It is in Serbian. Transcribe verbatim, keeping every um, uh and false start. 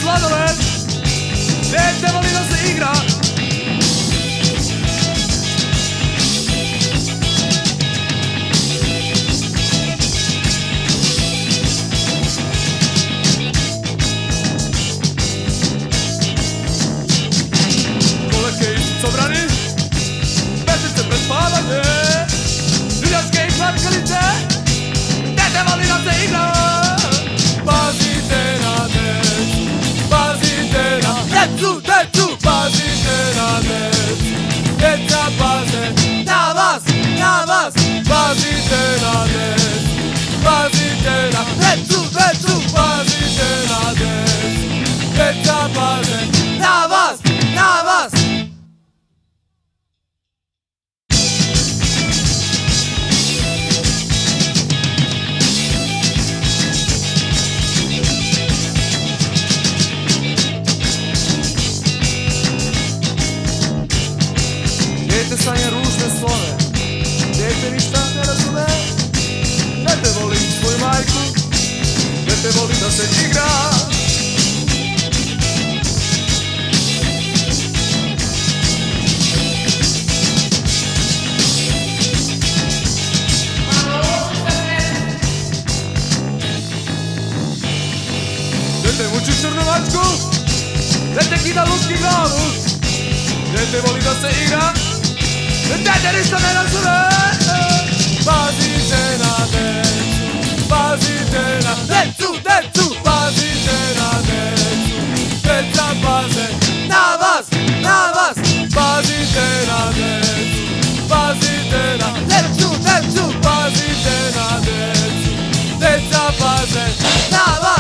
sladoled, dete voli da se igra. Koleke i sobrani, pešice pred spavanje, ljuljačke i klatkalice, dete voli da se igra. Pazite na decu, pazite na decu, decu, pazite na decu, deca paze na vas, na vas, pazite na decu, pazite na decu, decu, pazite na decu, deca paze na vas, na vas. Dete sanja ružne slove, dete ništa ne razume, dete voli svoju majku, dete voli da se igra. Dete muči crnu mačku, dete kida lučki glavu, dete voli da se igra. Dete ništa ne razume. Pazite na decu, pazite na decu, decu, pazite na decu, deca paze na vas, na vas, pazite na decu, pazite na decu, decu, pazite na decu, deca paze na vas.